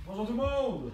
Bonjour tout le monde!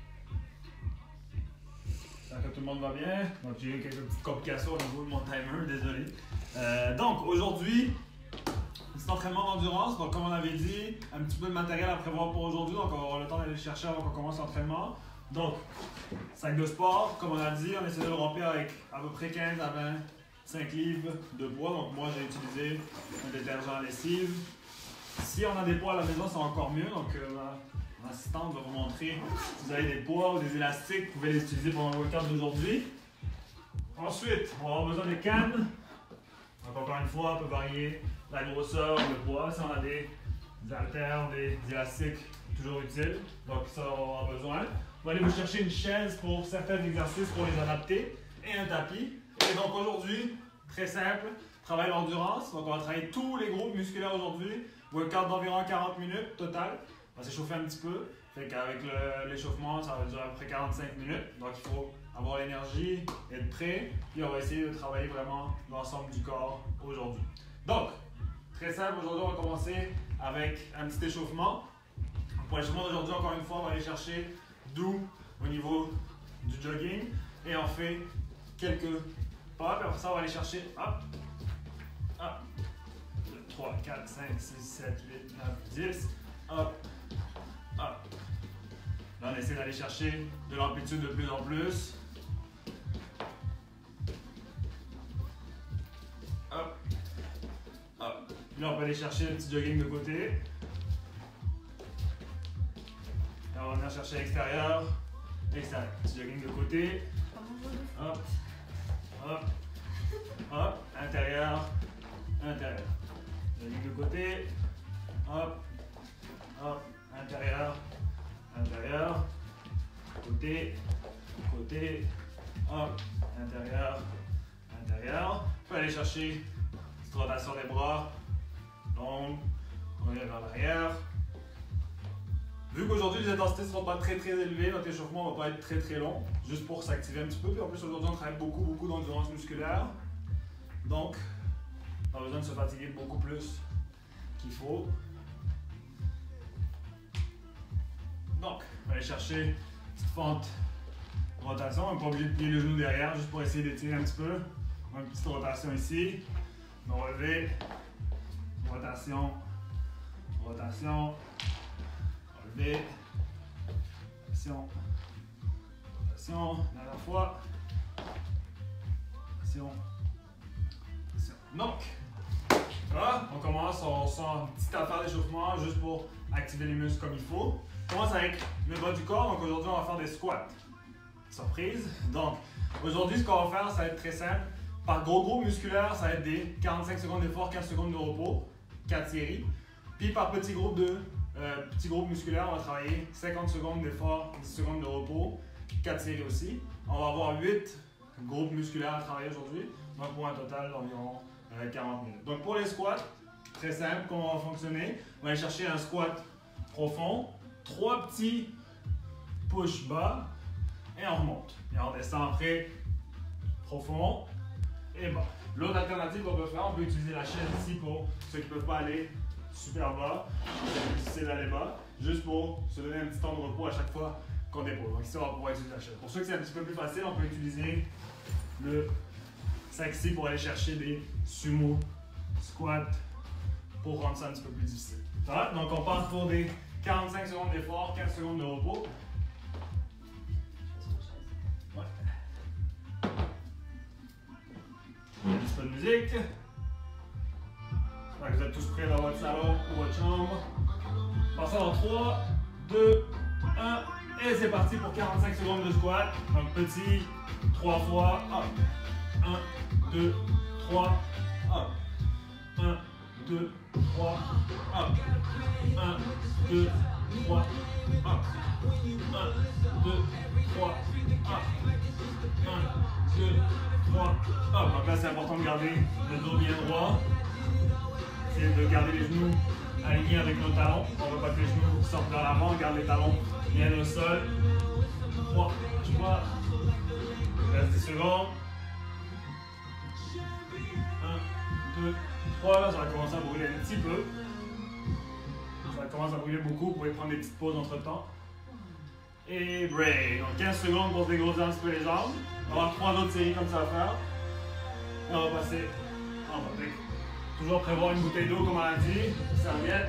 J'espère que tout le monde va bien. Donc j'ai eu quelques petites complications au niveau de mon timer, désolé. Donc aujourd'hui, petit entraînement d'endurance. Donc comme on avait dit, un petit peu de matériel à prévoir pour aujourd'hui. Donc on va avoir le temps d'aller le chercher avant qu'on commence l'entraînement. Donc, sac de sport, comme on a dit, on essaie de le remplir avec à peu près 15 à 25 livres de poids. Donc moi j'ai utilisé un détergent à lessive. Si on a des poids à la maison, c'est encore mieux. Donc mon assistante va vous montrer si vous avez des poids ou des élastiques, vous pouvez les utiliser pendant le workout d'aujourd'hui. Ensuite, on va avoir besoin des cannes. Donc encore une fois, on peut varier la grosseur, le poids. Si on a des haltères, des élastiques, toujours utiles. Donc ça, on va avoir besoin. On va aller vous chercher une chaise pour certains exercices pour les adapter et un tapis. Et donc aujourd'hui, très simple, travail d'endurance. Donc on va travailler tous les groupes musculaires aujourd'hui. Workout d'environ 40 minutes total. On va s'échauffer un petit peu. Fait qu'avec l'échauffement, ça va durer à peu près 45 minutes. Donc il faut avoir l'énergie, être prêt. Puis on va essayer de travailler vraiment l'ensemble du corps aujourd'hui. Donc, très simple, aujourd'hui on va commencer avec un petit échauffement. Pour l'échauffement d'aujourd'hui, encore une fois, on va aller chercher doux au niveau du jogging. Et on fait quelques pas. Puis après ça, on va aller chercher hop, hop, 3, 4, 5, 6, 7, 8, 9, 10, hop, hop. Là, on essaie d'aller chercher de l'amplitude de plus en plus. Hop, hop. Là, on peut aller chercher un petit jogging de côté. Là, on va venir chercher l'extérieur, extérieur. Petit jogging de côté. Hop, hop, hop. Intérieur, intérieur. Jogging de côté. Hop, hop. Intérieur, intérieur. Côté, côté. Hop, intérieur, intérieur. On peut aller chercher une petite rotation des bras. Longue. On revient vers l'arrière. Vu qu'aujourd'hui les intensités ne seront pas très élevées, notre échauffement ne va pas être très long, juste pour s'activer un petit peu. Puis en plus aujourd'hui on travaille beaucoup d'endurance musculaire. Donc, on a besoin de se fatiguer beaucoup plus qu'il faut. Donc, on va aller chercher une petite fente rotation. On n'est pas obligé de plier le genou derrière, juste pour essayer d'étirer un petit peu. On a une petite rotation ici. On va relever. Rotation. Rotation. Relever. Rotation. Rotation. Dernière fois. Rotation. Rotation. Donc, là, on commence, on sent une petite affaire d'échauffement juste pour activer les muscles comme il faut. On commence avec le bas du corps. Donc aujourd'hui, on va faire des squats. Surprise. Donc, aujourd'hui, ce qu'on va faire, ça va être très simple. Par gros groupe musculaire, ça va être des 45 secondes d'effort, 15 secondes de repos, 4 séries. Puis par petit groupe musculaire, on va travailler 50 secondes d'effort, 10 secondes de repos, 4 séries aussi. On va avoir 8 groupes musculaires à travailler aujourd'hui, donc pour un total d'environ 40 minutes. Donc pour les squats, très simple, comment on va fonctionner. On va aller chercher un squat profond, 3 petits push bas, et on remonte. Et on descend après, profond et bas. L'autre alternative qu'on peut faire, on peut utiliser la chaise ici pour ceux qui ne peuvent pas aller super bas, c'est difficile d'aller bas, juste pour se donner un petit temps de repos à chaque fois qu'on dépose. Donc ici, on va pouvoir utiliser la chaise. Pour ceux qui c'est un petit peu plus facile, on peut utiliser le sac ici pour aller chercher des sumo squats pour rendre ça un petit peu plus difficile. Voilà, donc on part pour des 45 secondes d'effort, 15 secondes de repos. Ouais. Un petit peu de musique. J'espère que vous êtes tous prêts dans votre salon ou votre chambre. Passons dans 3, 2, 1 et c'est parti pour 45 secondes de squat. Donc petit, 3 fois, hop. 1, 2, 3, hop. 1, 2, 3, hop. 1, 2, 3, hop. 1, 2, 3, hop. 1, 2, 3, hop. Donc là, c'est important de garder le dos bien droit. C'est de garder les genoux alignés avec nos talons. On ne veut pas que les genoux sortent vers l'avant. On garde les talons bien au sol. 3, lâche pas. Reste 10 secondes. 1, 2, 3. Là, ça va commencer à brûler un petit peu. Ça commence à brûler beaucoup. Vous pouvez prendre des petites pauses entre temps. Et break. Donc 15 secondes pour se dégrossir un petit peu les jambes. On va avoir 3 autres séries comme ça à faire. Et on va passer en bas. Donc, toujours prévoir une bouteille d'eau comme on l'a dit. Serviette.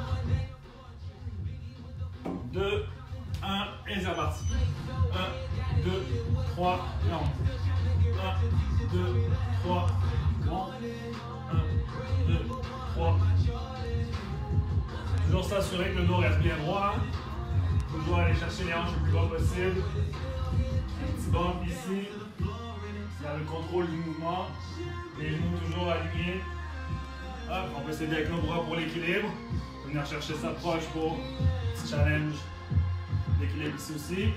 2, 1 et c'est reparti. 1, 2, 3 et on monte. 1, 2, 3, monte. 1, 2, 3. Toujours s'assurer que le dos reste bien droit. Toujours aller chercher les hanches le plus bas possible. Un petit bump ici. Il y a le contrôle du mouvement. Les genoux toujours alignés. Hop, on peut s'aider avec nos bras pour l'équilibre. Venir chercher sa proche pour un petit challenge d'équilibre ici aussi.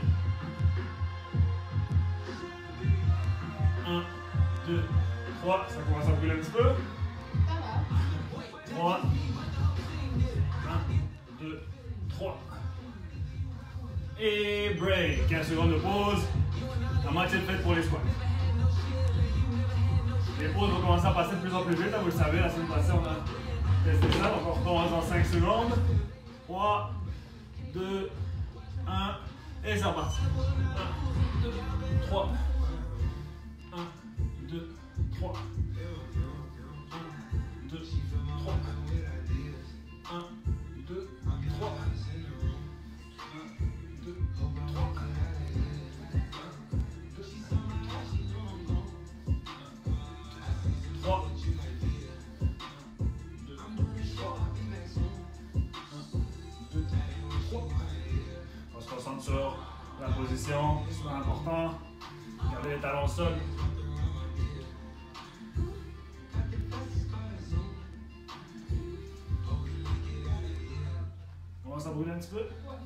1, 2, 3. Ça commence à brûler un petit peu. 3. 1, 2, 3. Et break. 15 secondes de pause. La moitié de fête pour les squats. Les pauses vont commencer à passer de plus en plus vite. Vous le savez, la semaine passée, on a testé ça. Donc on recommence dans 5 secondes. 3, 2, 1. Et c'est reparti. 1, 2, 3. 1, 2, 3. 1, 2, 3. 1, 2, 3. 3. Sur la position, super important. Gardez les talons au sol. On commence à brûler un petit peu.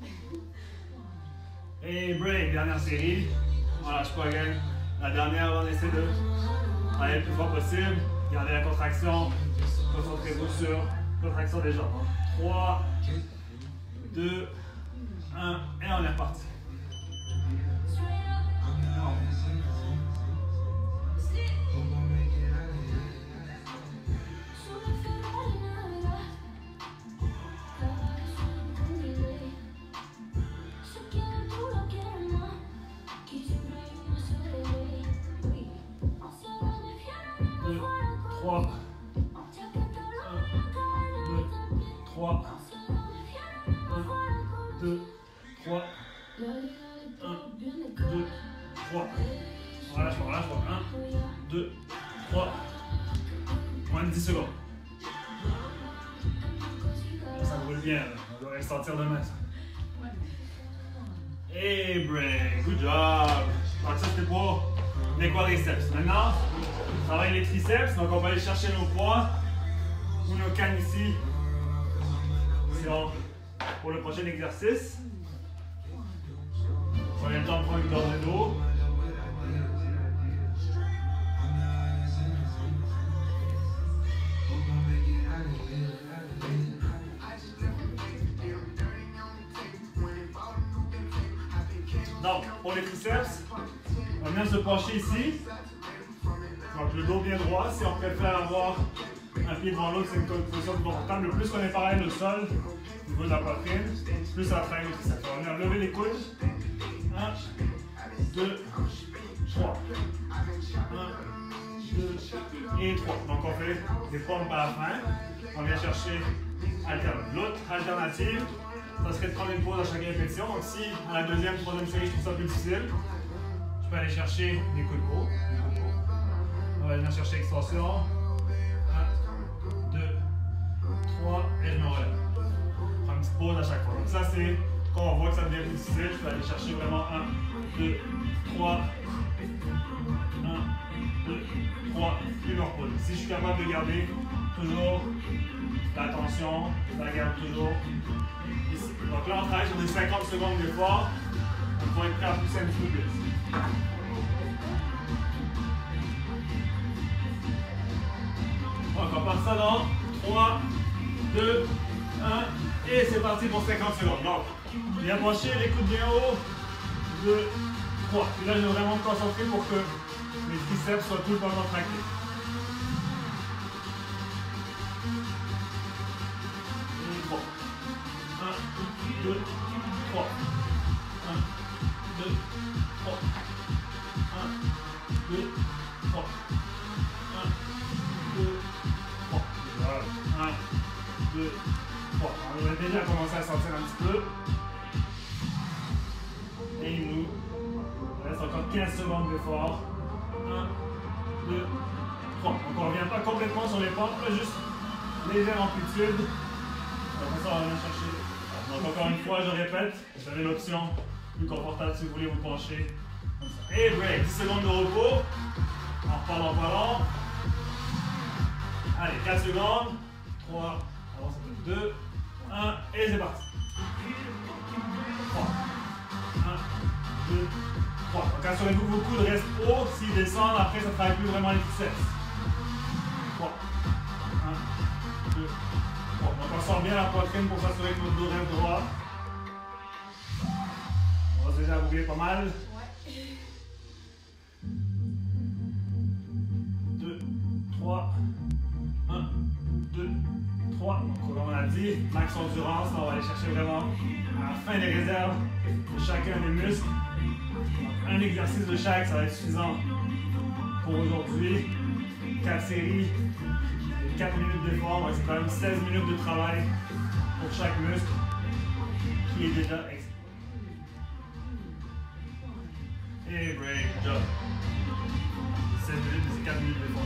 Et break, dernière série. On lâche pas, gang. La dernière, on essaie de aller le plus fort possible. Gardez la contraction. Concentrez-vous sur la contraction des jambes. 3, 2, 1, et on est reparti. Sortir de main. Et break, good job. Donc ça c'était pour les quadriceps. Maintenant, on travaille les triceps, donc on va aller chercher nos poids ou nos cannes ici. Pour le prochain exercice. Prenez le temps de prendre une gorgée d'eau. Donc, pour les triceps, on va venir se pencher ici. Donc, le dos bien droit. Si on préfère avoir un pied devant l'autre, c'est une position confortable. Le plus qu'on est pareil le sol, au niveau de la poitrine, plus ça travaille les triceps. On va venir lever les coudes. 1, 2, 3. 1, 2 et 3. Donc, on fait des pompes à la fin. On vient chercher l'autre alternative. Ça serait de prendre une pause à chaque répétition. Donc si à la deuxième, troisième série, je trouve ça plus difficile, je peux aller chercher des coups de peau. On va venir chercher extension. 1, 2, 3 et je me relève. Je prends une petite pause à chaque fois. Donc ça c'est quand on voit que ça devient plus difficile, je peux aller chercher vraiment 1, 2, 3. 1, 2, 3, puis me repose. Si je suis capable de garder toujours l'attention, je la garde toujours ici. Donc là, on travaille sur des 50 secondes d'effort. Donc, il faut être prêt à pousser un petit peu plus. Donc, on passe ça dans 3, 2, 1, et c'est parti pour 50 secondes. Donc, bien penché, les coudes bien haut. 2, 3. Puis là, je vais vraiment me concentrer pour que mes triceps soient tout le temps contractés. Et 3. 1, 2, 3. 1, a déjà commencé à sentir un petit peu. Et il nous reste encore 15 secondes d'effort. 1, 2, 3. Donc on ne revient pas complètement sur les pompes, là, juste légère amplitude. Après ça, on va venir chercher. Donc encore une fois, je répète, vous avez l'option plus confortable si vous voulez vous pencher. Comme ça. Et break, 10 secondes de repos. En reparlant, Allez, 4 secondes. 3, alors ça fait 2, 1, et c'est parti. 3, 1, 2, 3. Donc assurez-vous que vos coudes restent hauts. S'ils descendent, après ça ne travaille plus vraiment les triceps. 3, 1, 2, 3. Donc on sort bien la poitrine pour s'assurer que notre dos reste droit. On va déjà bouger pas mal. 2, 3, 1, 2, 3. Donc comme on a dit, max endurance, on va aller chercher vraiment à la fin des réserves de chacun des muscles. Donc, un exercice de chaque, ça va être suffisant pour aujourd'hui. 4 séries, 4 minutes d'effort, donc c'est quand même 16 minutes de travail pour chaque muscle qui est déjà exposé. Et break, job. 16 minutes, c'est 4 minutes d'effort.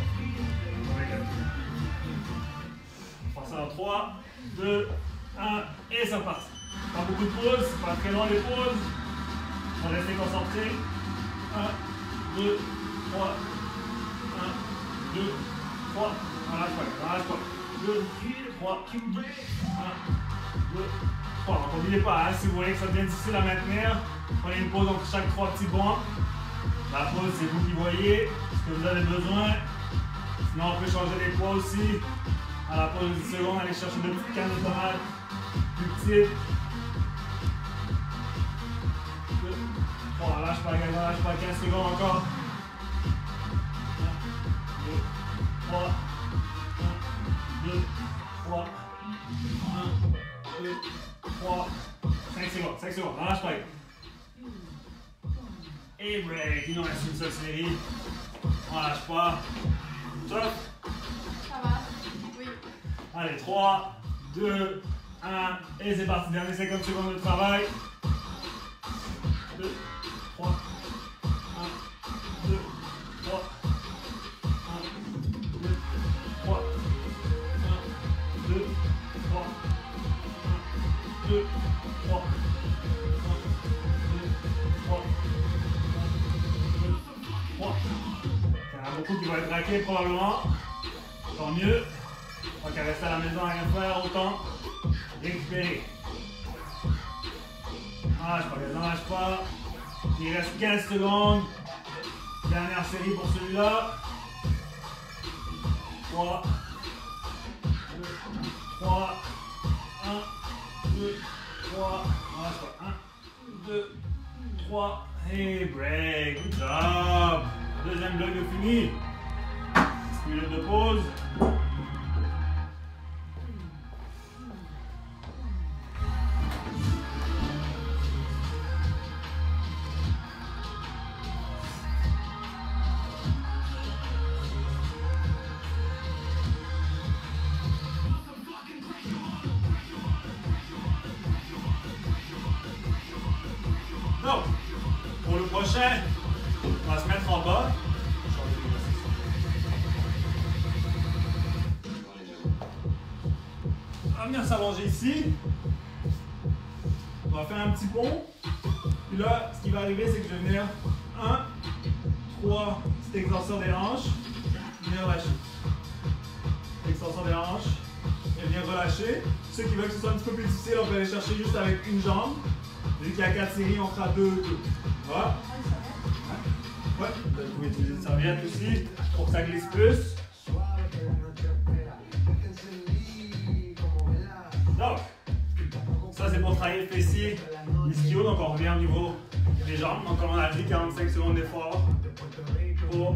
On passe en 3, 2, 1, et ça passe. Pas beaucoup de pauses, pas très long les pauses. On va rester concentré. 1, 2, 3, 1, 2, 3. On lâche pas. 2, 3, 1, 2, 3. Donc n'oubliez pas, hein, si vous voyez que ça devient difficile à maintenir, prenez une pause entre chaque 3 petits bons. La pause, c'est vous qui voyez ce que vous avez besoin. Sinon, on peut changer les poids aussi. À la pause de 10 secondes, aller chercher 2 petites cannes de tomates plus petites. 2, 3, lâche pas, 15 secondes encore. 1, 2, 3, 1, 2, 3, 1, 2, 3, 5 secondes, lâche pas. Et break, il nous reste une seule série. On lâche pas. Top. Ça va? Oui. Allez, 3, 2, 1, et c'est parti. Dernier 50 secondes de travail. 2, 3, 1, 2, 3, 1, 2, 3, 1, 2, 3, 1, 2, 3, 3. Il y en a beaucoup qui vont être raqués probablement. Tant mieux. Pas qu'à rester à la maison à rien faire, autant récupérer. Lâche pas. Il reste 15 secondes. Dernière série pour celui-là. 3, 2, 3, 1, 2, 3. Lâche pas. 1, 2, 3. Et break. Good job. Deuxième bloc de fini. 10 minutes de pause. Donc, pour le prochain, on va se mettre en bas. On va venir s'allonger ici. On va faire un petit pont. Puis là, ce qui va arriver, c'est que je vais venir 1, 3, petite extension des hanches, venir relâcher. Extension des hanches, et venir relâcher. Ceux qui veulent que ce soit un petit peu plus difficile, on peut aller chercher juste avec une jambe. Vu qu'il y a 4 séries, on fera 2, 2. Voilà. Ouais, vous pouvez utiliser une serviette aussi pour que ça glisse plus. Donc, ça c'est pour travailler le fessier, l'ischio. Donc on revient au niveau des jambes. Donc comme on a dit, 45 secondes d'effort pour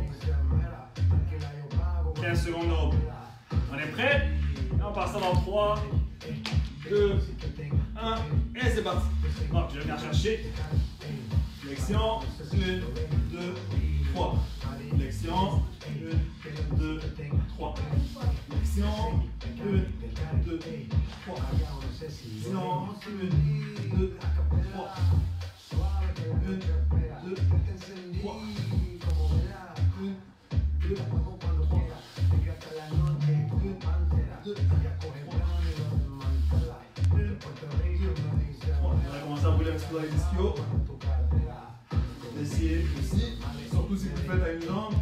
15 secondes de repos. On est prêt? Et on passe ça dans 3, 2, 1, et c'est parti. Donc je vais venir chercher. Flexion, 1, 2, 3. Flexion, 1, 2, 3. Flexion, 1, 2, 3. flexion. 1, 2, 3. 1, 2, 3. 1, 2, 3. On va commencer à rouler un petit peu avec l'ischio. Essayez aussi, surtout si vous le faites à une jambe.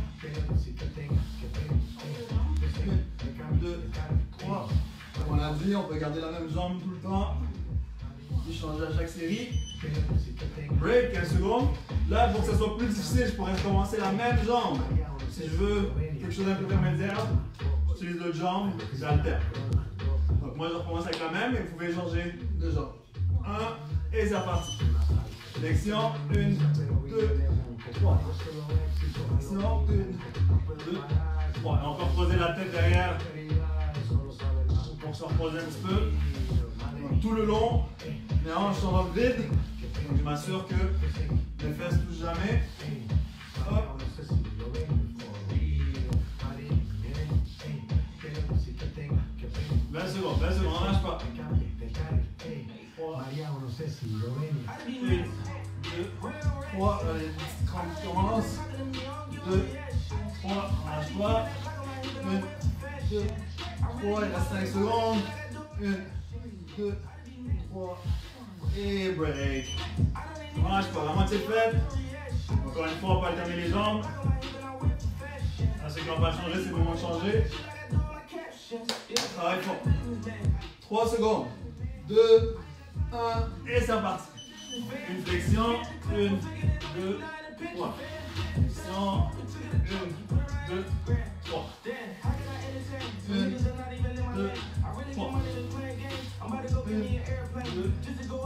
1, 2, 3. Comme on a dit, on peut garder la même jambe tout le temps. Et changer à chaque série. Break, 15 secondes. Là, pour que ça soit plus difficile, je pourrais recommencer la même jambe. Si je veux quelque chose d'un peu intermédiaire, j'utilise l'autre jambe, j'alterne. Donc moi, je recommence avec la même et vous pouvez changer de jambe. 1 et c'est reparti. Flexion, 1, 2, 3. Flexion, 1, 2, 3. Et on peut reposer la tête derrière pour se reposer un petit peu. Donc, tout le long, les hanches sont dans le vide. Donc je m'assure que les fesses ne touchent jamais. Hop. 20 secondes, on lâche pas. 3, 1, 2, 3, allez, petite crampe qui commence. 2, 3, on lâche pas. 1, 2, 3, il reste 5 secondes. 1, 2, 3, et break. On lâche pas, la moitié faite. Encore une fois, on peut alterner les jambes. À ceux qui n'ont pas changé, c'est le moment de changer. Travail fort. 3 secondes. 2, 1, et c'est reparti. Une flexion, 1, 2, 3. Flexion, 1, 2, 3. 1, 2, 3. 1, 2,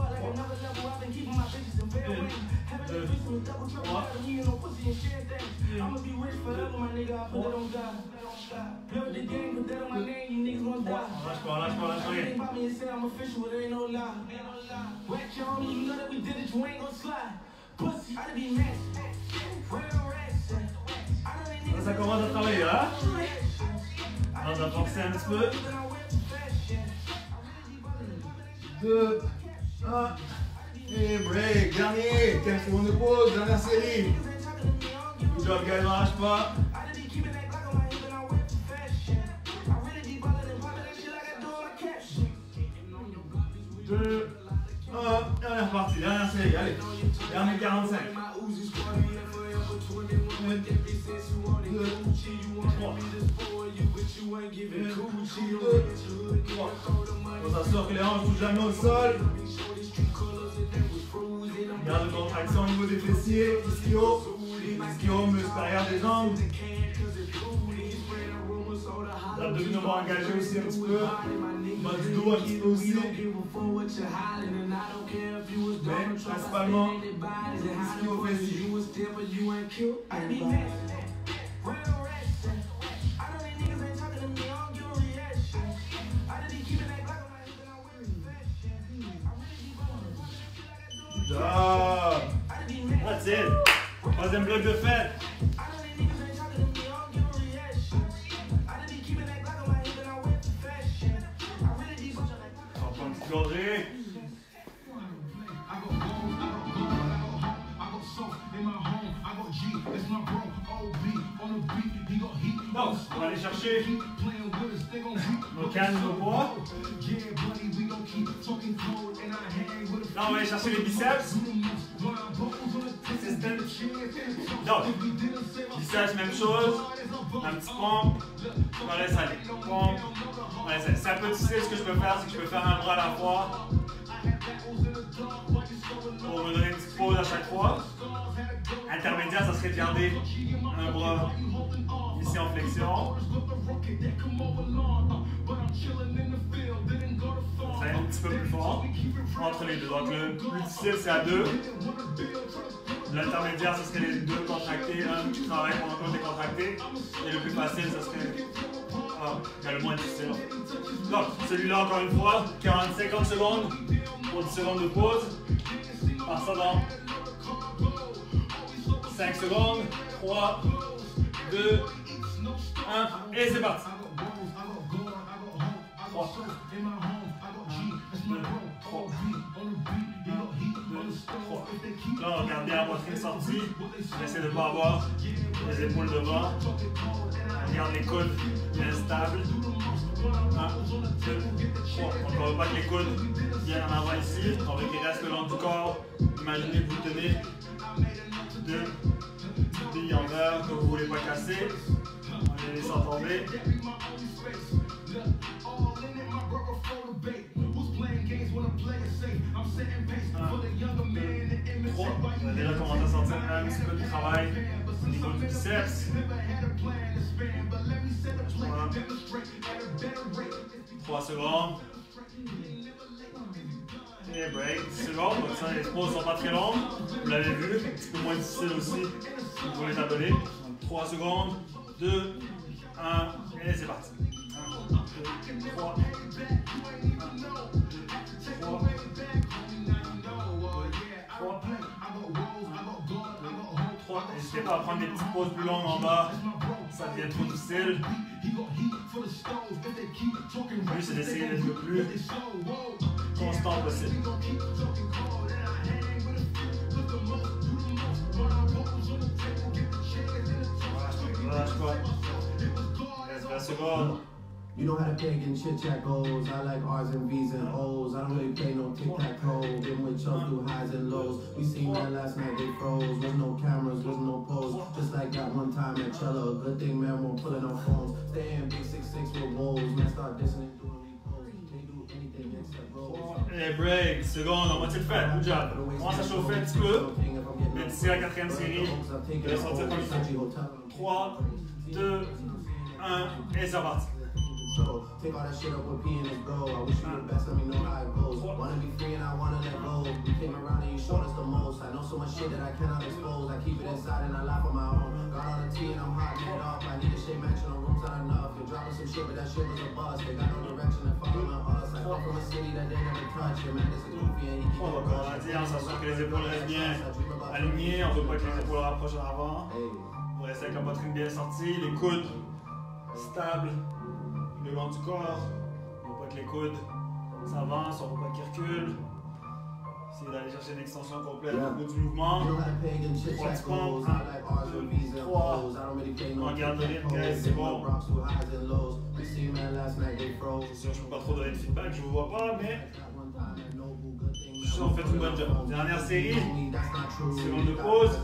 ça commence à travailler, hein? On va forcer un petit peu. 2, 1, et break. Dernier, 15 secondes de pause, dernière série. Good job, guys, on lâche pas. 2, 1, et on est reparti. Dernière série, allez. Dernier 45. 1, 2, 3. 3. On s'assure que les hanches ne touchent jamais au sol. Garde une contraction au niveau des fessiers, ischio, muscle arrière des jambes. L'abdominaux vont engager aussi un petit peu. Bas du dos un petit peu aussi. Mais principalement, ischio fessiers. Good job. That's it. Troisième bloc de fête. On prend une petite gorgée. Donc, on va aller chercher nos cannes, nos poids. Là, on va aller chercher les biceps. Donc, biceps, même chose. Un petit pompe. On laisse aller. Pompe. On laisse aller. C'est un peu difficile. Ce que je peux faire, c'est que je peux faire un bras à la fois. Pour me donner une petite pause à chaque fois. Intermédiaire, ça serait de garder un bras ici en flexion. Ça va être un petit peu plus fort entre les deux. Donc le plus difficile, c'est à deux. L'intermédiaire, ce serait les deux contractés, un qui travaille pendant qu'on est contracté. Et le plus facile, ce serait le moins difficile. Donc celui-là, encore une fois, 40-50 secondes pour 10 secondes de pause. Par ça dans 5 secondes, 3, 2, 1, et c'est parti. 3, 2, 3, 3. Là, on regarde bien la poitrine sortie. On essaie de ne pas avoir les épaules devant. On regarde les coudes bien stables. 1, 2, 3. On ne veut pas que les coudes viennent en avant ici. On veut qu'ils restent le long du corps. Imaginez que vous tenez 2 billes en verre que vous ne voulez pas casser. On les laisse tomber. 3. On a déjà commencé à sentir un petit peu de travail au niveau du biceps. 3 secondes. Et break, 10 secondes. Donc ça, les pauses ne sont pas très longues. Vous l'avez vu, un petit peu moins difficile aussi pour les abonnés. Donc 3 secondes, 2, 1, et c'est parti. 1, 2, 3. 3. N'hésitez pas à prendre des petites pauses plus longues en bas, ça devient trop difficile. Le but c'est d'essayer d'être le plus constant possible. Relâche pas. Reste 20 secondes. You know how the pagan chit chat goes. I like R's and V's and O's. I don't really play no tic-tac-toe. Been with Chuck through highs and lows. We seen that last night, they froze. There's no cameras, there's no pose. Just like that one time at Cello. Good thing, man, won't pulling on phones. Stay in big 6'6" with woes. Man, start dissing and doing repose. They do anything except rolls. Et break, seconde, on moitié de fait. Good job. On commence à chauffer un petit peu. Mais d'ici la 4e série, je vais sortir comme ça. 3, 2, 1, et c'est reparti. Take all that shit up with P and his bro. I wish you the best, let me know how it goes. Wanna be free and I wanna let go. You came around and you showed us the most. I know so much shit that I cannot expose. I keep it inside and I laugh on my own. Got all the tea and I'm hot and up. I need a shade mansion, no rooms not enough. You're dropping some shit, but that shit was a bust. They got no direction and following us. I come from a city that they never touch. Your man is a goofy and he On va dire, on s'assure que les épaules restent bien alignées. On ne veut pas que les épaules rapprochent en avant. On reste avec la poitrine bien sortie, les coudes stables le long du corps. On ne veut pas que les coudes s'avancent, on ne veut pas qu'ils reculent. Essayez d'aller chercher une extension complète au bout du mouvement. 3 petits pompes. 1, 2, 3. On garde le rythme, guys, c'est bon. C'est sûr, je ne peux pas trop donner de feedback, je ne vous vois pas, mais on fait une bonne job. Dernière série. Seconde de pause.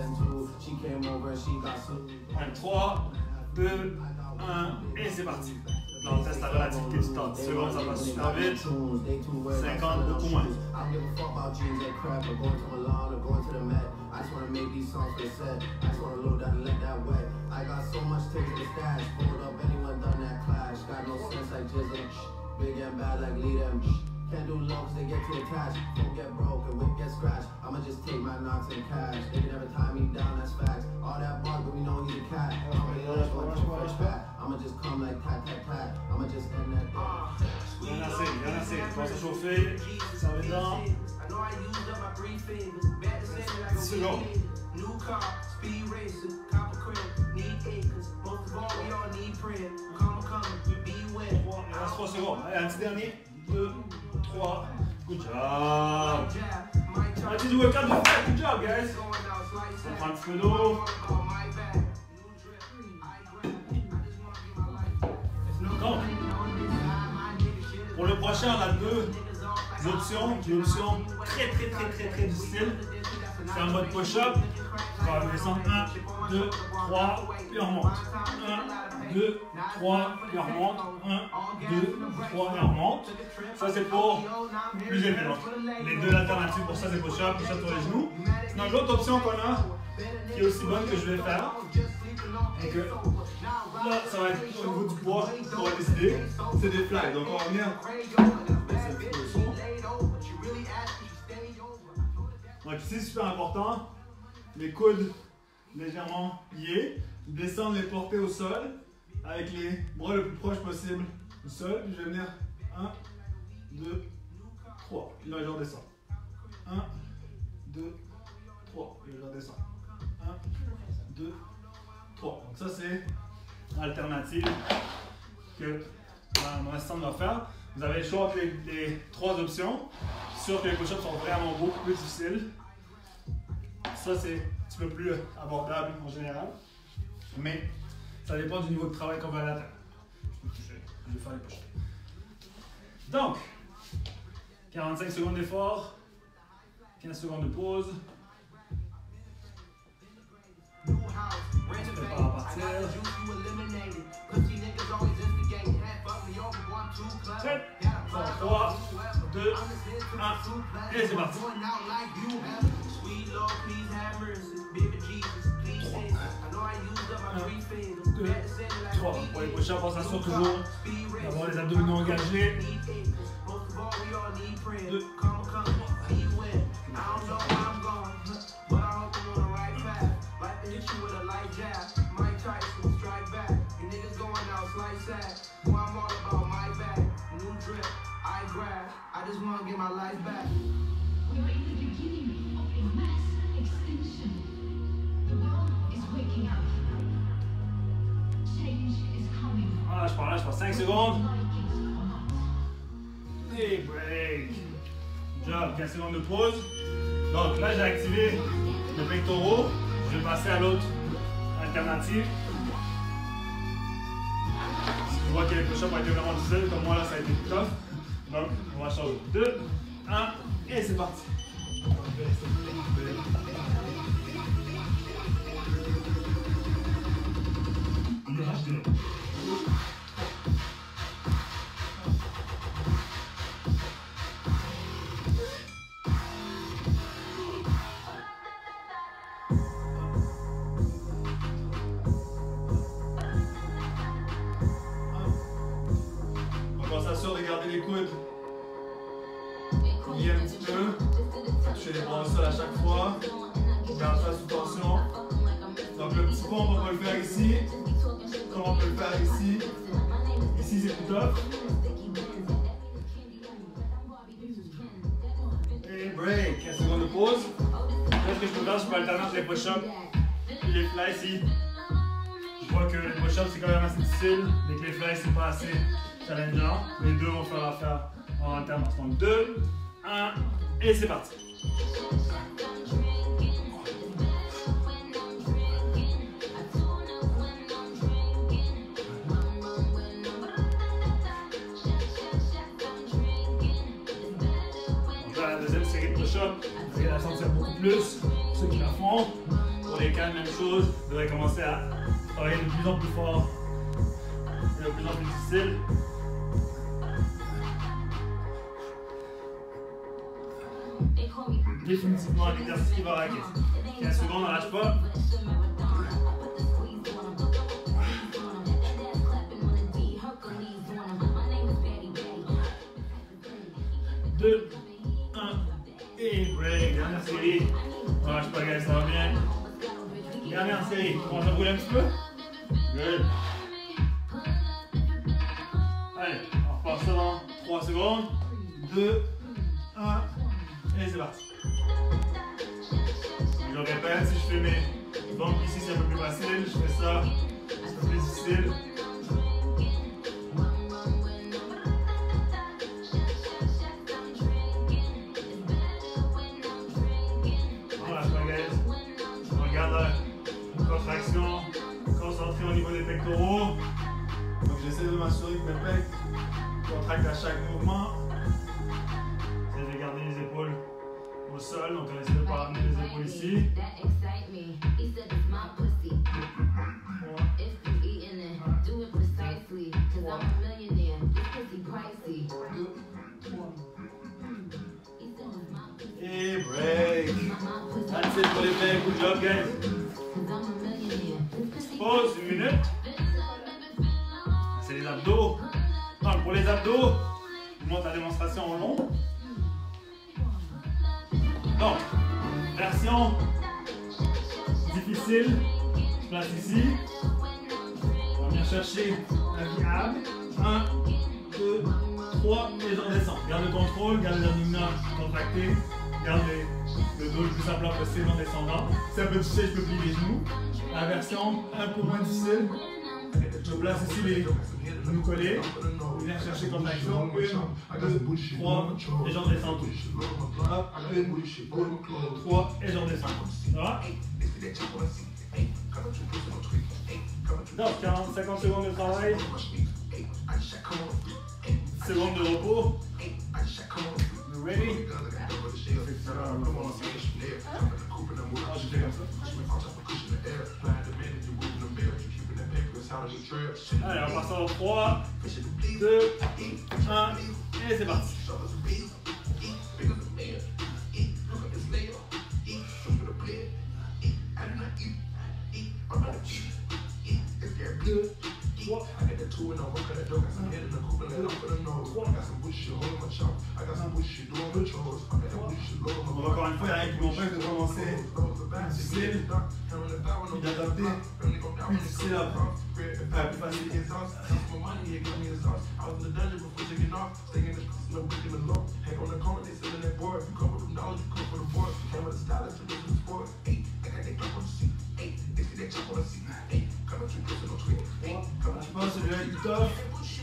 3, 2, 1, et c'est parti. Là, on teste la relativité du temps. 10 secondes, ça passe super vite. 50, beaucoup moins. Can't do low cause they get too attached. Don't get broke and whip get scratched. I'ma just take my knocks and cash. They can never tie me down, that's facts. All that bark, but we know he's a cat. I'ma just come like tat tat tat. I'ma just end that day. Bien assez, bien assez. Commence à chauffer. Ça va dedans. 10 secondes. New car, speed racing, copper crib, need acres. Most of all, we all need prayer. Karma coming, be wet. Il reste 3 secondes. Allez, un petit dernier. 2, 3. Good job. Un petit workout de fait. Good job, guys. On prend un petit peu d'eau. Donc, pour le prochain, on a 2 options. Une option très difficile. C'est un mode push-up. On va descendre 1, 2, 3, puis on remonte. 1, 2, 3, puis on remonte. 1, 2, 3, et on remonte. Ça, c'est pour plus élevé. Donc, les 2 alternatives pour ça, c'est push-up, push-up sur les genoux. Sinon, l'autre option qu'on a, qui est aussi bonne que je vais faire, et que là, ça va être au niveau du poids, on va décider, c'est des flags. Donc, on va venir. Donc ici, c'est super important, les coudes légèrement liés, descendre les porter au sol, avec les bras le plus proche possible du sol, puis je vais venir 1, 2, 3, puis là je redescends. 1, 2, 3, puis je redescends. 1, 2, 3. Donc ça c'est l'alternative que mon assistant va faire. Vous avez le choix entre les 3 options. sûr que les push-ups sont vraiment beaucoup plus difficiles. Ça, c'est un petit peu plus abordable en général. Mais ça dépend du niveau de travail qu'on va atteindre. Je vais faire les push-ups. Donc, 45 secondes d'effort, 15 secondes de pause. Prépare à partir. Prêt? 3, 2, 1, et c'est parti. 2, 3. Pour les push-ups, on s'assure toujours d'avoir les abdominaux engagés. 2, 3. I just want to get my life back. We are in the beginning of a mass extinction. The world is waking up. Change is coming. Voilà, je pars 5 secondes. Et break. Job, 15 secondes de pause. Donc là, j'ai activé le pectoraux. Je vais passer à l'autre alternative. Si tu vois que les push-ups ont été vraiment difficiles, comme moi là, ça a été tough. Donc, on va changer. 2, 1, et c'est parti. On s'assure de garder les coudes liés un petit peu. Toucher les bras au sol à chaque fois. On garde ça sous tension. Donc le petit pompe, on peut le faire ici. Comme on peut le faire ici. Ici c'est plus top. Et break. 15 secondes de pause. Là ce que je peux faire, je peux alterner entre les push-ups et les fly ici. Je vois que les push-ups c'est quand même assez difficile, mais que les fly c'est pas assez challengeant. Les deux vont faire l'affaire en alternance. Donc 2, 1, et c'est parti. Donc là, la deuxième série de push-ups, vous allez la sentir beaucoup plus. Ceux qui la font, pour les calmes, même chose, vous devez commencer à travailler de plus en plus fort et de plus en plus difficile. Définitivement un exercice qui va raquer. 15 secondes, on ne lâche pas. 2, 1, et break. Dernière série. On ne lâche pas, guys, ça va bien. Dernière série. On va rouler un petit peu. Good. Allez, on repart ça dans 3 secondes. 2, 1, et c'est parti. Je le répète, si je fais mes bombes ici, c'est un peu plus facile. Je fais ça, c'est un peu plus difficile. Voilà, on regarde la contraction, concentré au niveau des pectoraux. Donc j'essaie de m'assurer que mes pecs contractent à chaque mouvement. J'essaie de garder les épaules au sol, donc on essaie de ne pas ramener les épaules ici. Et break. That's it pour les pecs. Good job, guys. Pause, 1 minute. C'est les abdos. Donc pour les abdos, je monte la démonstration au long. Donc, version difficile, je place ici. On va venir chercher la viable. 1, 2, 3, et je redescends. Garde le contrôle, garde les abdominaux contractés, garde le dos le plus à plat possible en descendant. Si c'est un peu difficile, je peux plier les genoux. La version un peu moins difficile, Je place ici les genoux collés. Je viens chercher comme action. 1, 2, 3, et j'en descends tout. Hop, 1, 2, 3, et j'en descends. Ça va? Donc, 50 secondes de travail. 10 secondes de repos. You ready? Allez, on passe en 3, 2, 1, et c'est parti. Encore une fois, il n'y a rien qui m'empêche de commencer plus difficile, puis d'adapter plus difficile après. Plus facile. Je pense que celui-là est plus tough.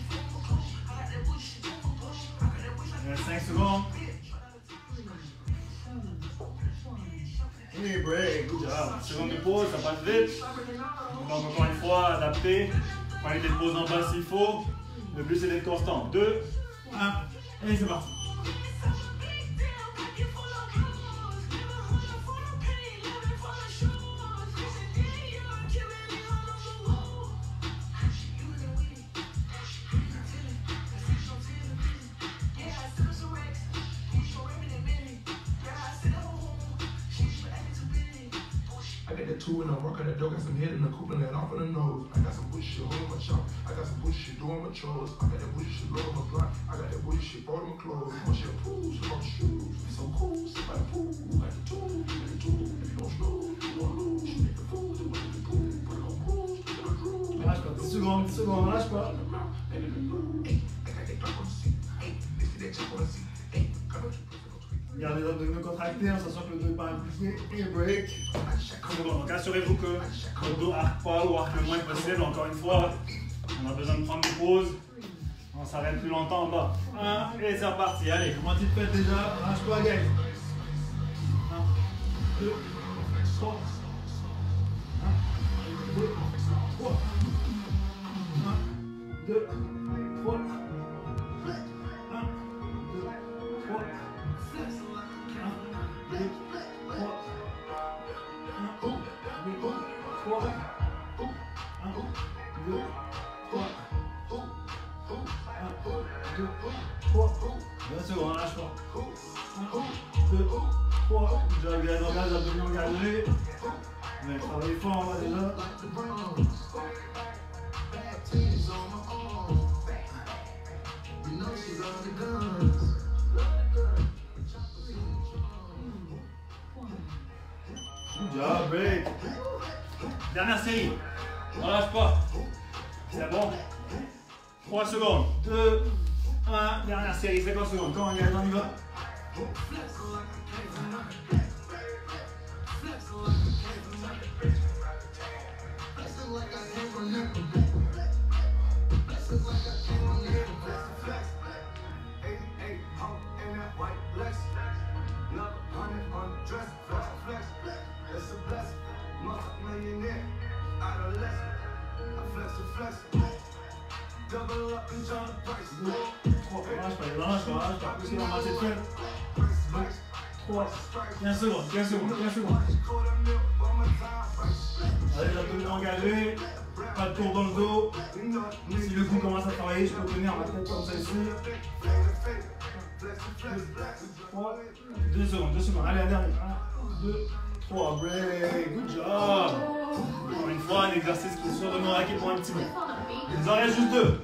Il reste 5 secondes. Et break, good job. Seconde de pause, ça passe vite. Donc encore une fois, adapter. Prenez des pauses en bas s'il faut. Le but c'est d'être constant. 2, 1, et c'est parti. Two and I'm rocking that dough, got some head in the coupe and let off in the nose. I got some bullshit holding my chop. I got some bullshit doing my chores. I got that bullshit loading my block. I got that bullshit folding my clothes. My shit pool, so my shoes. Be so cool, sit by the pool. Like the tool, like the tool. If you don't snooze, you don't lose. You make the fool, you make the pool. Put it on cruise, put it on cruise. Lâche pas, 10 secondes, 10 secondes, lâche pas. Gardez les dos contractés en sachant que le dos n'est pas impliqué. Et break. Donc assurez-vous que votre dos arque pas ou arque le moins possible. Encore une fois, on a besoin de prendre des pauses. On s'arrête plus longtemps en bas. 1 et c'est reparti. Allez, comment tu te fais déjà? Lâche pas, guys. 1, 2, 3. 1, 2, 3. 1, 2, 3. 2 secondes, lâche pas. 1, 2, 3. Déjà, bien engagé, abdominaux engagés. On va travailler fort en bas déjà. Good job, break. Dernière série. On lâche pas. C'est bon. 3 secondes. 2, 1. Dernière série. 50 secondes. Comment on y va? Lâche pas. Plus qu'on va essayer de faire. 3, 15 secondes. Allez, les abdominaux engagés. Pas de tour dans le dos. Si le cou commence à travailler, je peux tenir ma tête comme ça ici. 3, 2 secondes. Allez, la dernière. 1, 2, 3. Break. Good job. Encore une fois, un exercice qui est sûr de nous raquer pour un petit bout. Il en reste juste 2.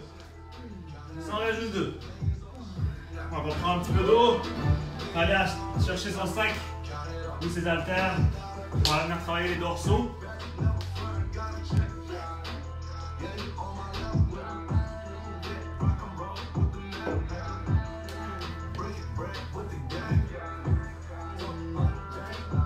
On va prendre un petit peu d'eau. Aller chercher son sac ou ses haltères. On va venir travailler les dorsaux.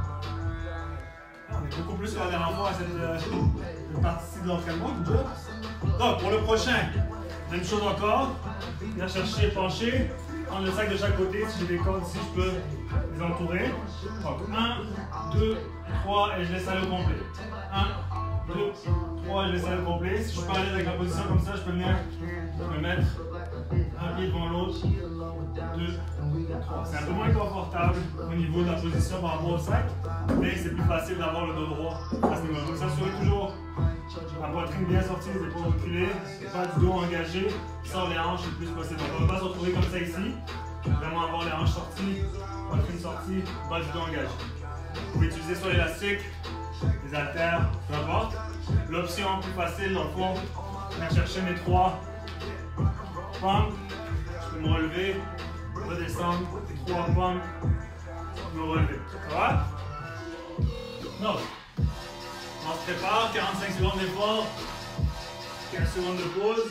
On est beaucoup plus sur la dernière fois à cette partie de l'entraînement. Good job. Donc, pour le prochain, même chose encore. Viens chercher, pencher. Prendre le sac de chaque côté. Si j'ai des cordes ici, je peux les entourer. Donc, 1, 2, 3, et je laisse aller au complet. 1, 2, 3, et je laisse aller au complet. Si je suis pas à l'aise avec la position comme ça, je peux venir me mettre un pied devant l'autre. 2, 3. C'est un peu moins confortable au niveau de la position par rapport au sac, mais c'est plus facile d'avoir le dos droit à ce niveau-là. Donc, s'assurer toujours la poitrine bien sortie, les épaules reculées, pas du dos engagé, sort les hanches le plus possible. Donc, on ne va pas se retrouver comme ça ici. Vraiment avoir les hanches sorties, poitrine sortie, pas du dos engagé. Vous pouvez utiliser soit l'élastique, les haltères, peu importe. L'option plus facile, dans le fond, venir chercher mes 3 pompes. Je peux me relever, redescendre, 3 pompes, me relever. Ça va? Non. On se prépare, 45 secondes d'effort, 15 secondes de pause.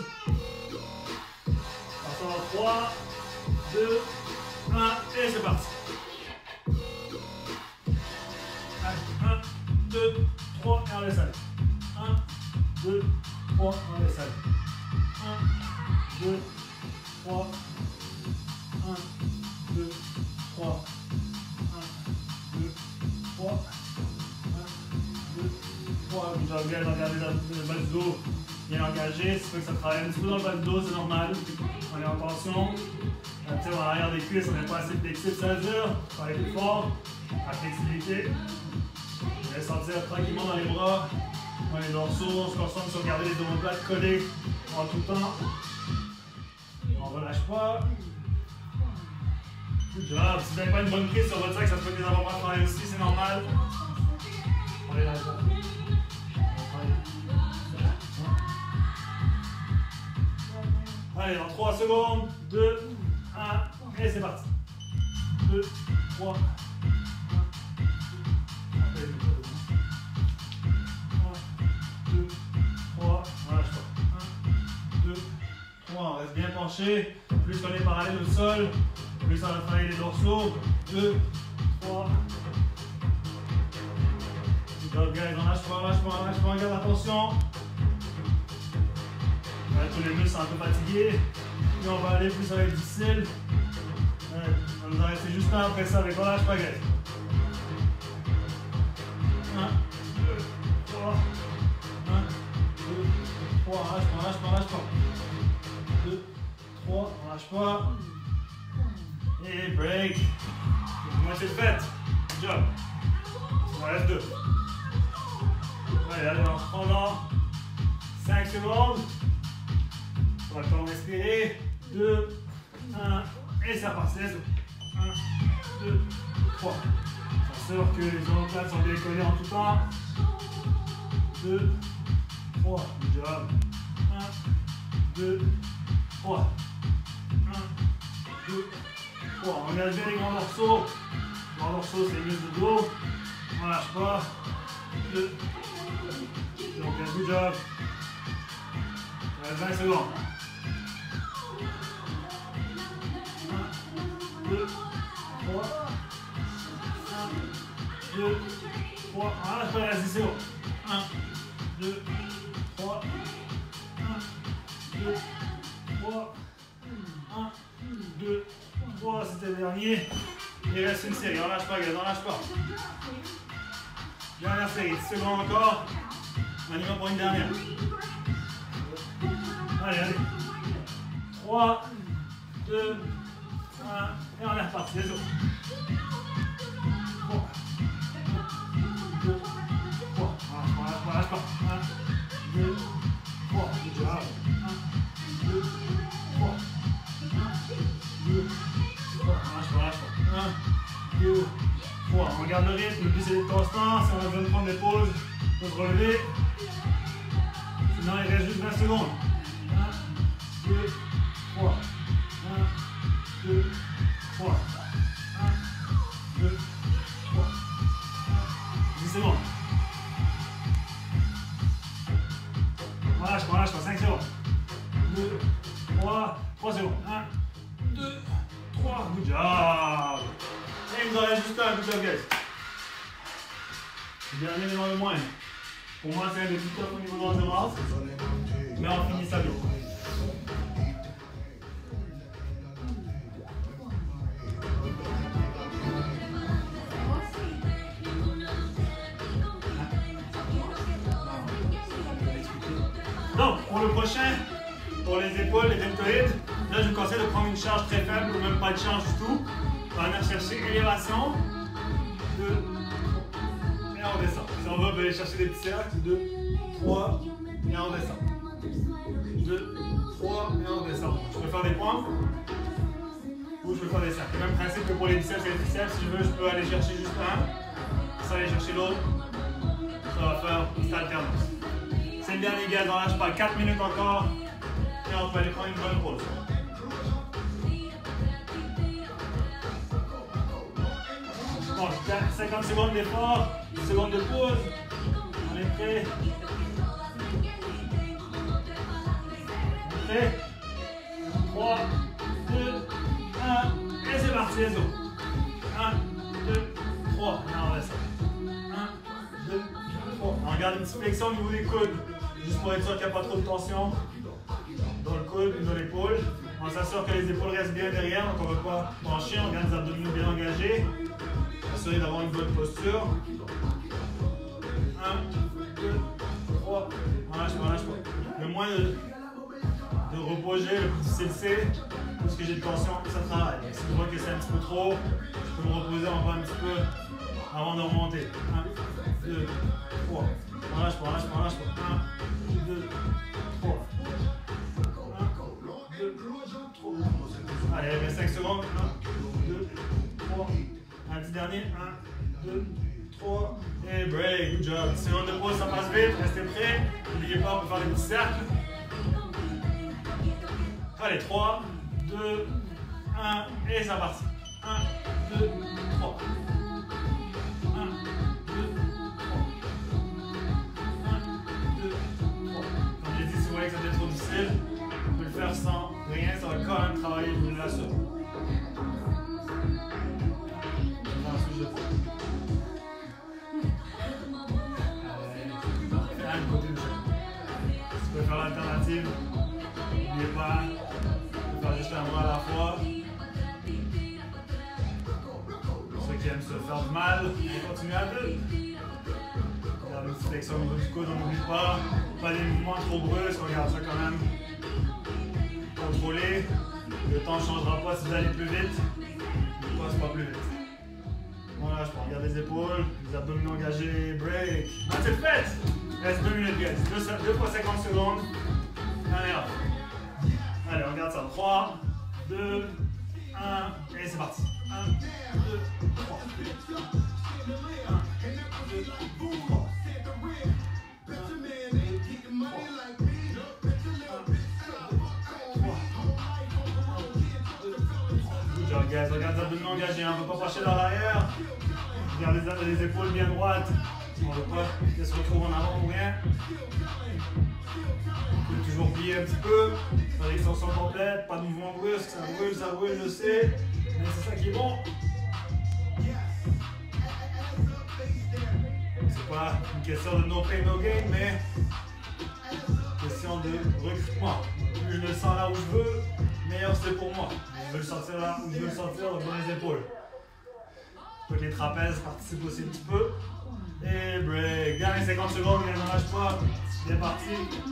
On sort 3, 2, 1, et c'est parti. 1, 2, 3, et on laisse aller. 1, 2, 3, on laisse aller. 1, 2, 3, 1, 2, 3, 1, 2, 3, 1, 2, 3. Bien regarder le bas du dos bien engagé. C'est que ça travaille un petit peu dans le bas du dos, c'est normal. On est en tension. On tire en arrière des cuisses, on n'est pas assez flexible, ça dure. Travaille plus fort. La flexibilité. Je vais sentir tranquillement dans les bras, dans les dorsaux. On se concentre sur garder les omoplates collés en tout temps. On ne relâche pas. Good job. Si vous n'avez pas une bonne prise sur votre sac, ça se peut que les avant-bras travaillent aussi, c'est normal. Allez, là, allez, dans 3 secondes, 2, 1, et c'est parti. 2, 3, 1, 2, 3, voilà, je crois. 1, 2, 3, on reste bien penché. Plus on est parallèle au sol, plus on va travailler les dorsaux. 2, 3. Good job, guys, on lâche pas, on garde attention. Là, tous les muscles sont un peu fatigués. Puis on va aller, plus ça va être difficile. On va nous arrêter juste là après ça avec relâche pas, guys. 1, 2, 3. 1, 2, 3. Lâche pas. 2, 3. On lâche pas. Et break. Moitié de fête. Good job. Il en reste 2. Allez, on se prend dans 5 secondes. On va le temps de respirer. 2, 1, et ça passe. 1, 2, 3. On s'assure que les omoplates sont bien collées en tout temps. 2, 3. Good job. 1, 2, 3. 1, 2, 3. On engage bien les grands dorsaux. Les grands dorsaux, c'est les muscles du dos. On ne lâche pas. 2. Donc, good job. 20 secondes. 1, 2, 3. 1, 2, 3. Ah, je peux aller à 10 secondes. 1, 2, 3. 1, 2, 3. 1, 2, 3. C'était le dernier. Il reste une série. On lâche pas, gars. On lâche pas. Dernière série. 10 secondes encore. On y va pour une dernière. Allez. 3, 2, 1, et on est reparti. Les autres. 3, 2, 3. Lâche pas. 1, 2, 3. Good job. 1, 2, 3. 1, 2, 3. Lâche pas. 1, 2, 3. On regarde le rythme. Le but c'est d'être constant. Si on a besoin de prendre des pauses, on peut se relever. Sinon, il reste juste 20 secondes. 1, 2, 3. 1, 2, 3. 1, 2, 3. 10 secondes. Lâche pas. 5 secondes. 2, 3. 3 secondes. 1, 2, 3. Good job. Et il nous en reste juste un. Good job, guys. Le dernier, mais non le moins. Pour moi, c'est un des plus top au niveau de l'endurance. Mais on finit ça bien. Donc, pour le prochain, pour les épaules, les deltoïdes, là je vous conseille de prendre une charge très faible ou même pas de charge du tout. On va venir chercher élévation. 2, et on descend. Si on veut aller chercher des petits cercles, 2, 3, et on descend. 2, 3, et on descend. Je peux faire des points ou je peux faire des cercles. Le même principe que pour les biceps et les triceps. Si je veux, je peux aller chercher juste un, ça aller chercher l'autre. Ça va faire cette alternance. C'est le dernier gaz, on lâche pas. 4 minutes encore et on peut aller prendre une bonne pause. Bon, 50 secondes d'effort, 10 secondes de pause. On est prêt. On est prêt. 3, 2, 1, et c'est parti les os. 1, 2, 3, et on reste. 1, 2, 3. On regarde une petite flexion au niveau des coudes, juste pour être sûr qu'il n'y a pas trop de tension dans le coude ou dans l'épaule. On s'assure que les épaules restent bien derrière, donc on ne va pas pencher, on garde les abdominaux bien engagés. Assurez d'avoir une bonne posture. 1, 2, 3. On lâche pas, on lâche pas. Le moins de repos j'ai, le plus difficile c'est, parce que j'ai de tension, ça travaille. Si je vois que c'est un petit peu trop, je peux me reposer encore un petit peu avant de remonter. 1, 2, 3. On lâche pas, on lâche pas, on lâche pas. 1, 2, 3. 1, 2, 3. Allez, il reste 5 secondes. 1, 2, 3. Un petit dernier. 1, 2, 3. Et break. Good job. 10 secondes de pause, ça passe vite. Restez prêts. N'oubliez pas, on peut faire des petits cercles. Allez, 3, 2, 1. Et ça part. 1, 2, 3. 1, 2, 3. 1, 2, 3. Comme j'ai dit, si vous voyez que ça devient trop difficile, vous pouvez le faire sans rien. Ça va quand même travailler. Je vous l'assure. Tu peux faire l'alternative, n'oubliez pas de faire juste un bras à la fois. Ceux qui aiment se faire du mal, on continue à deux. Regarde une petite flexion au niveau du coude, on n'oublie pas. Pas des mouvements trop brusques, on garde ça quand même contrôlé. Le temps ne changera pas si vous allez plus vite. Ne passe pas plus vite. Voilà, je peux regarder les épaules, les abdominaux engagés, break. Ah, c'est fait! Reste 2 minutes, guys. 2 fois 50 secondes. Allez, hop. Allez, on regarde ça. 3, 2, 1, et c'est parti. 1, 2, 3. 1, 2, 3. Good job, guys. Regarde les abdominaux engagés. On ne va pas pencher dans l'arrière. Regarde les épaules bien droites. On ne veut pas qu'elles se retrouvent en avant ou rien. On peut toujours plier un petit peu. Faire l'extension complète. Pas de mouvement brusque. Ça brûle, je sais. Mais c'est ça qui est bon. C'est pas une question de no pain, no gain, mais question de recrutement. Plus je le sens là où je veux, meilleur c'est pour moi. Je veux le sortir là où je veux le sortir, dans les épaules. Je peux que les trapèzes participent aussi un petit peu. Et break. Dernière 50 secondes, ne lâche pas. C'est parti.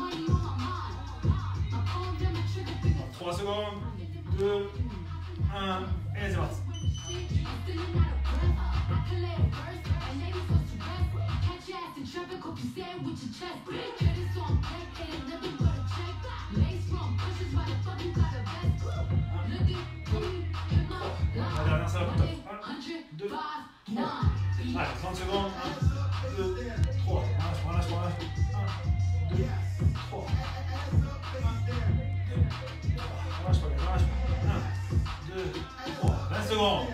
3 secondes. 2, 1, et c'est parti. La dernière, c'est la plus top. 1, 2, 3. Allez, 30 secondes. 1, 2, 3. Lâche pas. 1, 2, 3. 1, 2, 3. 20 secondes.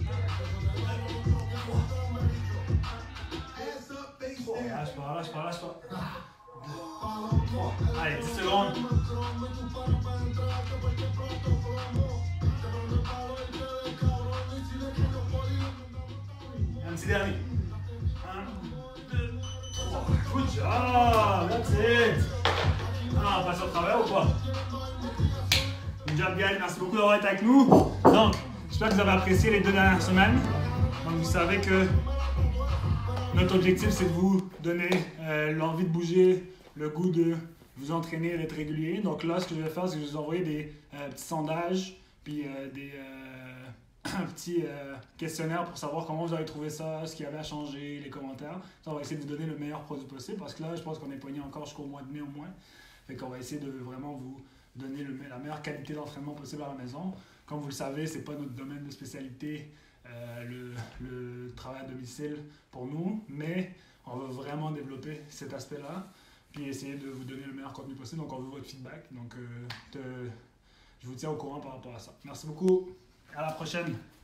3. Lâche pas. 2, 3. Allez, 10 secondes. Un petit dernier. 1, 2, 3. Good job. That's it. Ah, va passer au travail ou quoi? Good job, guys. Merci beaucoup d'avoir été avec nous. Donc, j'espère que vous avez apprécié les 2 dernières semaines. Donc, vous savez que notre objectif, c'est de vous donner l'envie de bouger, le goût de vous entraîner et d'être régulier. Donc là, ce que je vais faire, c'est que je vais vous envoyer des petits sondages, puis des petits questionnaires pour savoir comment vous avez trouvé ça, ce qu'il y avait à changer, les commentaires. Ça, on va essayer de vous donner le meilleur produit possible parce que là, je pense qu'on est poigné encore jusqu'au mois de mai au moins. Fait qu'on va essayer de vraiment vous donner la meilleure qualité d'entraînement possible à la maison. Comme vous le savez, c'est pas notre domaine de spécialité, le travail à domicile pour nous, mais on veut vraiment développer cet aspect-là, puis essayer de vous donner le meilleur contenu possible. Donc on veut votre feedback. Donc je vous tiens au courant par rapport à ça. Merci beaucoup. À la prochaine.